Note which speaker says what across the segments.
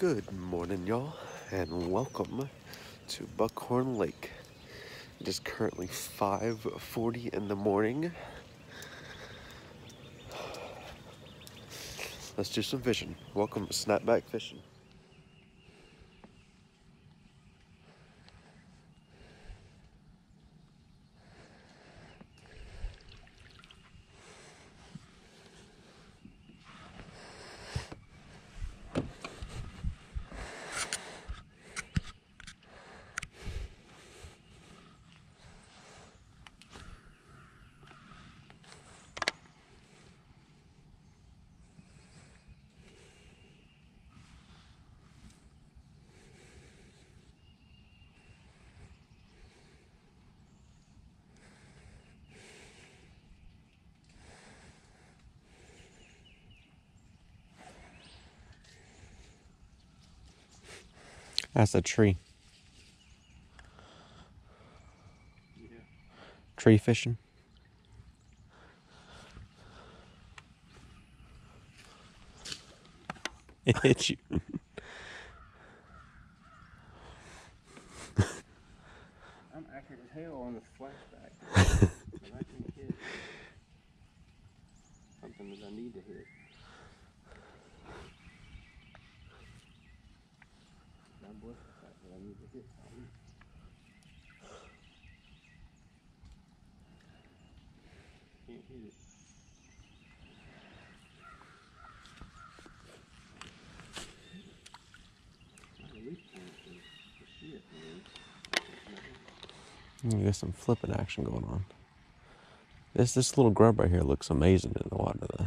Speaker 1: Good morning, y'all, and welcome to Buckhorn Lake. It is currently 5:40 in the morning. Let's do some fishing. Welcome to Snapback Fishing. That's a tree. Yeah. Tree fishing. It hit you.
Speaker 2: I'm accurate as hell on the flashback. But I can hit something that I need to hit. I'm blessed with the fact that I need to hit something. Can't hit it. I at least can't for shit, man.
Speaker 1: There's some flipping action going on. This little grub right here looks amazing in the water, though.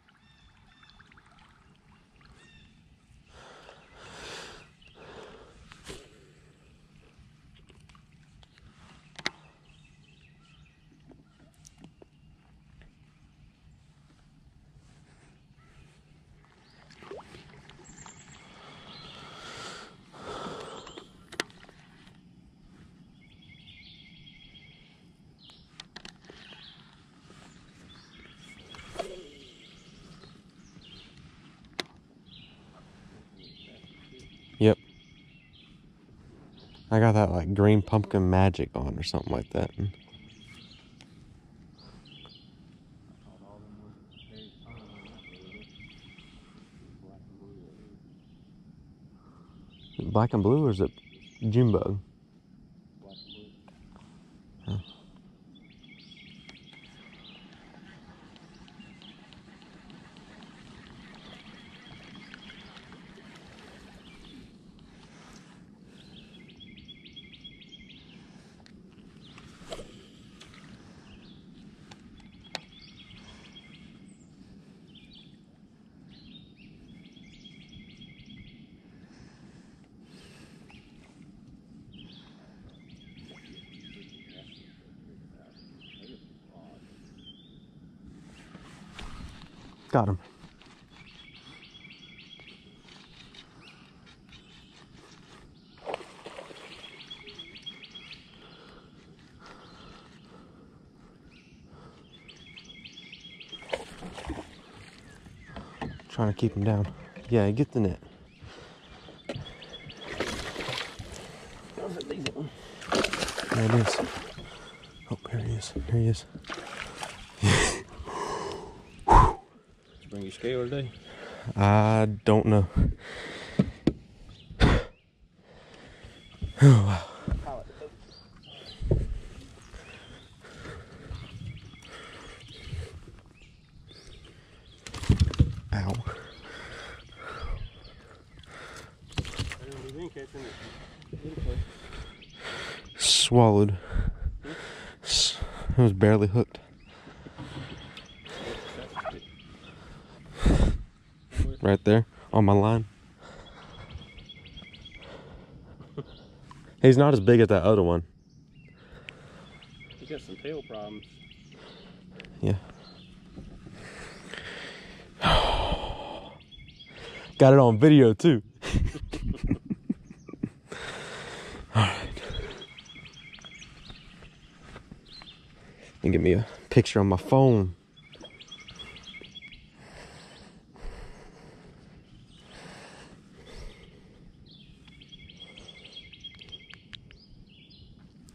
Speaker 1: Yep. I got that like green pumpkin magic on or something like that. Black and blue, or is it June bug?
Speaker 2: Black and blue.
Speaker 1: Huh. Got him. Trying to keep him down. Yeah, get the net. There it is. Oh, here he is. Here he is.
Speaker 2: Did you bring your scale today?
Speaker 1: I don't know. Oh, wow. Ow. Swallowed. It was barely hooked. Right there on my line. He's not as big as that other one.
Speaker 2: He's got some tail problems.
Speaker 1: Yeah. Got it on video too. All right. And give me a picture on my phone.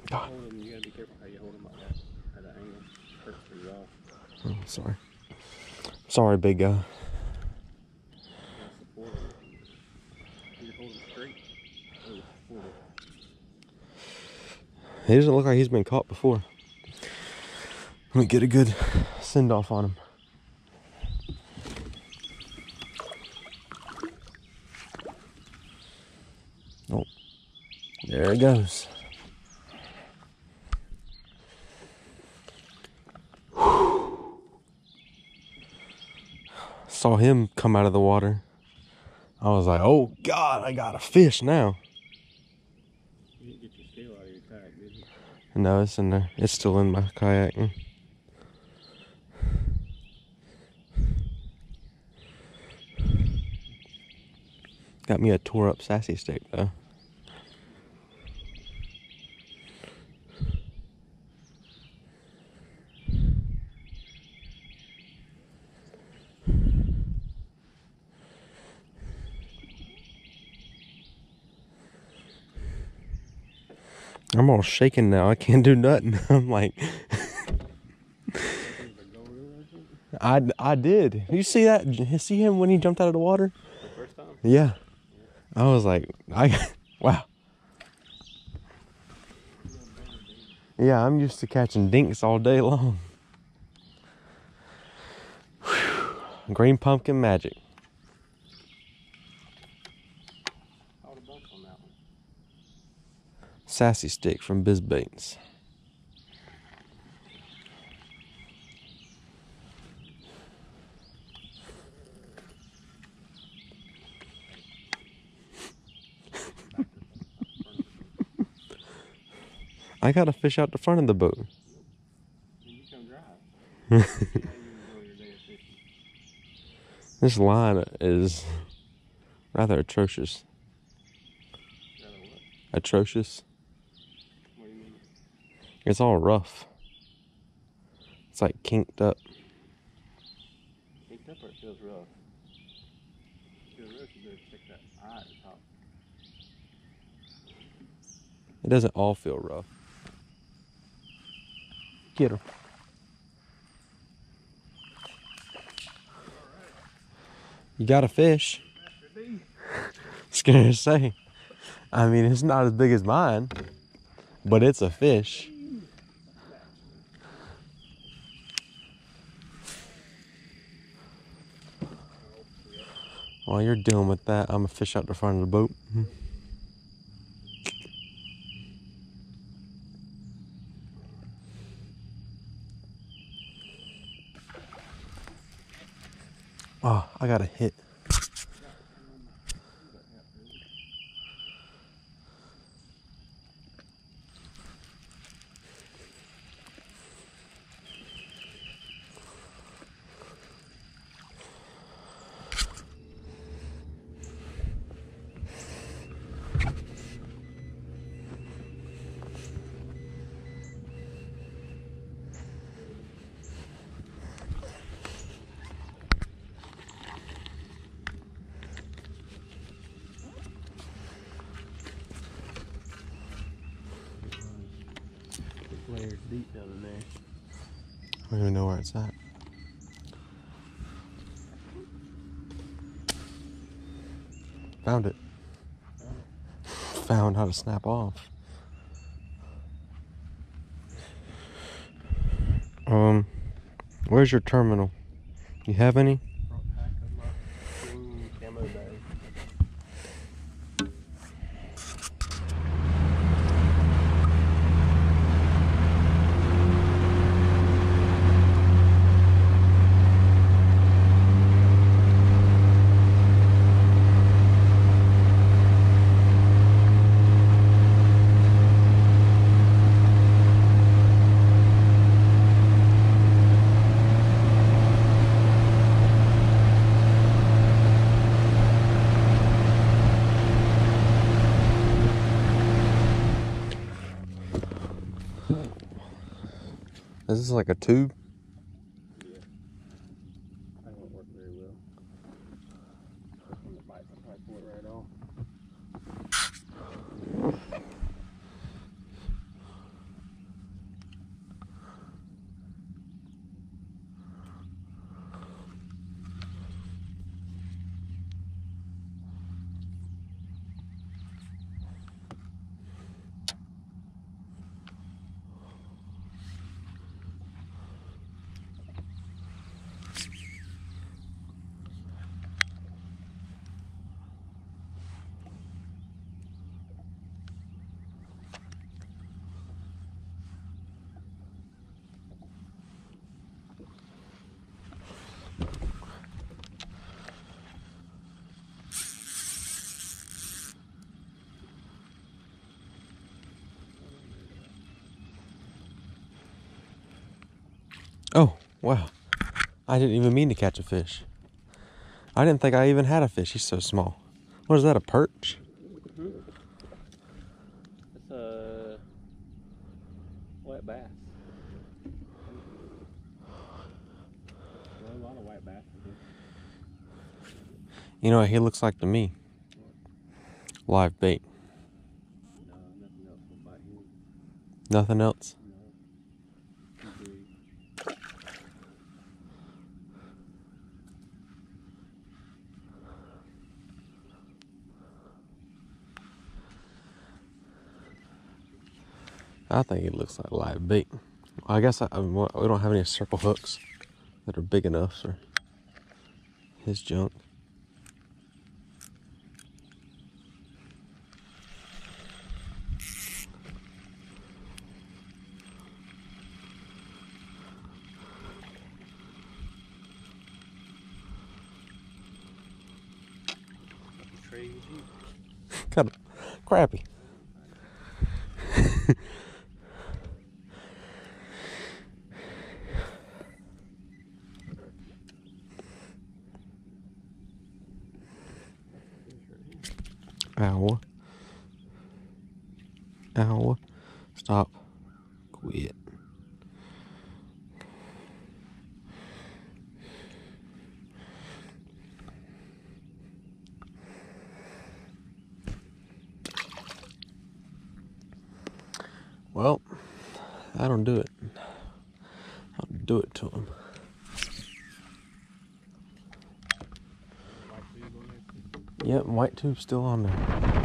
Speaker 2: Hold them, you gotta be careful how you hold them like that at an angle. Hurts for your jaw.
Speaker 1: Oh, sorry. Sorry, big guy.
Speaker 2: You gotta support them. You hold them straight. Oh, support it.
Speaker 1: He doesn't look like he's been caught before. Let me get a good send off on him. Oh, there it goes. Saw him come out of the water. I was like, oh God, I got a fish now.
Speaker 2: You didn't get your scale out of your kayak, did you?
Speaker 1: No, it's in there. It's still in my kayak. Got me a tore up sassy stick though. I'm all shaking now. I can't do nothing. I'm like, I did. You see that? You see him when he jumped out of the water?
Speaker 2: The first time?
Speaker 1: Yeah. I was like, wow. Yeah, I'm used to catching dinks all day long. Whew. Green pumpkin magic.
Speaker 2: How the bump on that one?
Speaker 1: Sassy stick from Bizbaits. I got a fish out the front of the boat.
Speaker 2: You come drive. See how you enjoy your day of fishing.
Speaker 1: This line is rather atrocious.
Speaker 2: Rather what?
Speaker 1: Atrocious.
Speaker 2: What do you mean?
Speaker 1: It's all rough. It's like kinked up.
Speaker 2: Kinked up or it feels rough? It feels rough, you better check that eye at the top.
Speaker 1: It doesn't all feel rough. Get her. You got a fish. It's gonna say. I mean, it's not as big as mine, but it's a fish. While you're dealing with that, I'm gonna fish out the front of the boat. Oh, I got a hit.
Speaker 2: Layers deep down in there.
Speaker 1: I don't even know where it's at. Found it. Found how to snap off. Where's your terminal? You have any?
Speaker 2: Front pack of my green camo bag.
Speaker 1: Is this like a tube?
Speaker 2: Yeah. That won't work very well. When it bites, I'll probably pull it right off.
Speaker 1: Wow. I didn't even mean to catch a fish. I didn't think I even had a fish. He's so small. What is that, a perch?
Speaker 2: Mm-hmm. It's a wet bass. Well, a lot of white bass in here.
Speaker 1: You know what he looks like to me? Live bait.
Speaker 2: No, nothing else will bite him.
Speaker 1: Nothing else?
Speaker 2: No. Too big.
Speaker 1: I think it looks like live bait. I guess we don't have any circle hooks that are big enough for his junk.
Speaker 2: Trade you.
Speaker 1: Kind of crappy. Ow. Ow. Stop. Quit. Well, I don't do it. I'll do it to him.
Speaker 2: White tube on there.
Speaker 1: Yep, white tube's still on there.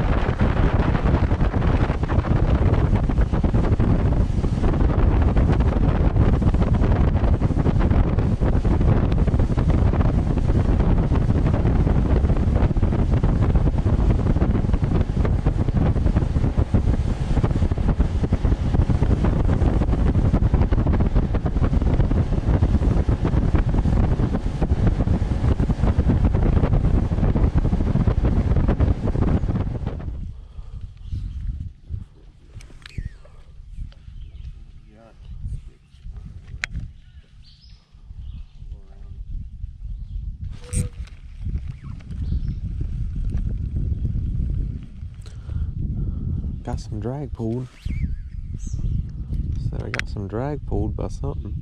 Speaker 1: Got some drag pulled. Said I got some drag pulled by something.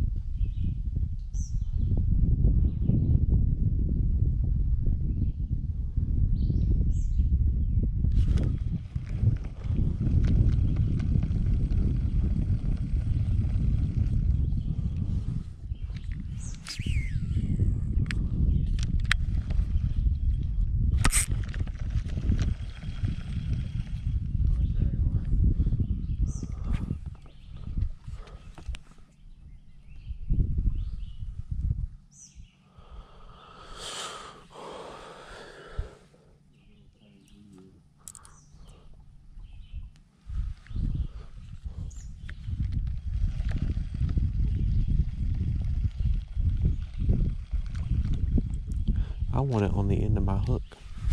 Speaker 1: I want it on the end of my hook.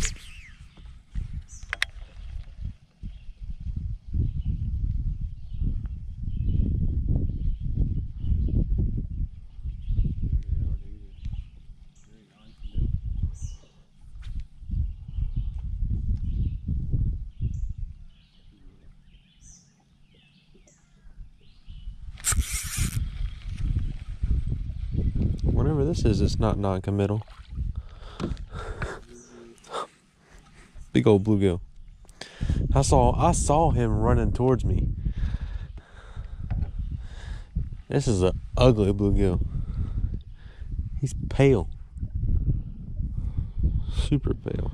Speaker 1: Whatever this is, it's not non-committal. Big old bluegill. I saw him running towards me. This is an ugly bluegill. He's pale. Super pale.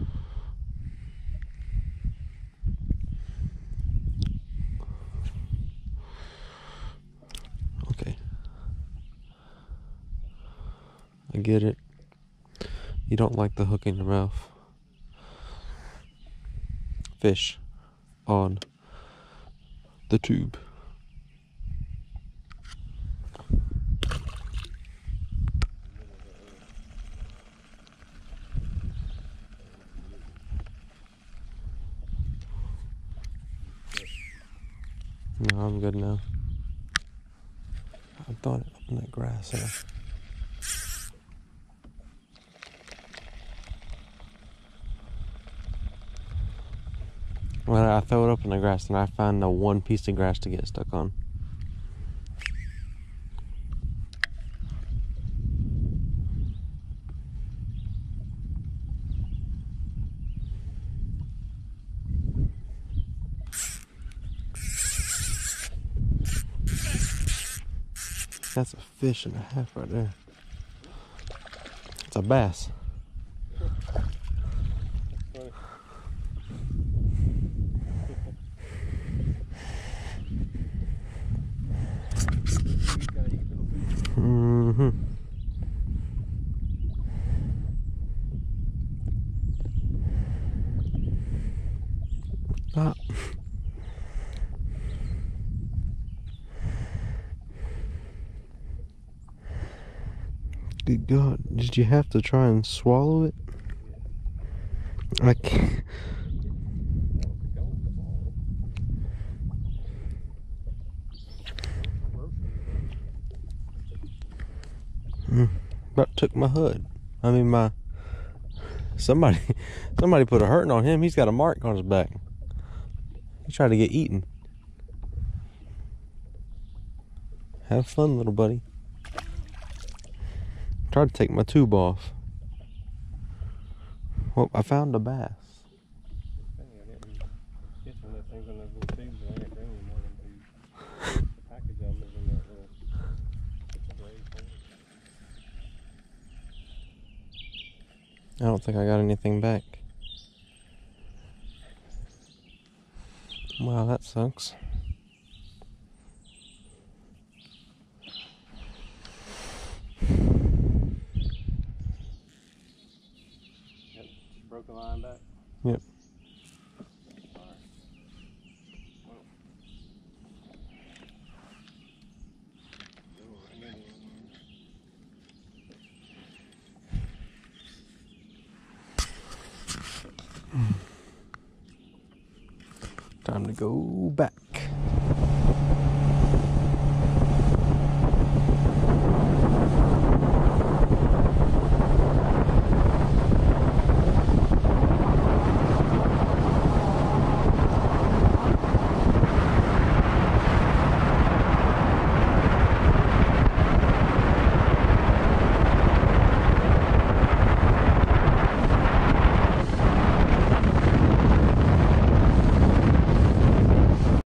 Speaker 1: Okay. I get it. You don't like the hook in your mouth. Fish on the tube. No, I'm good now. I thought it up in that grass there. When I throw it up in the grass and I find the one piece of grass to get stuck on. That's a fish and a half right there. It's a bass. Mm-hmm. Stop. Good God, did you have to try and swallow it? I can't. About took my hood. I mean my somebody put a hurting on him. He's got a mark on his back. He tried to get eaten. Have fun, little buddy. Tried to take my tube off. Well, I found a bass. I don't think I got anything back. Wow, that sucks.
Speaker 2: Yep, broke the line back.
Speaker 1: Yep. Time to go back.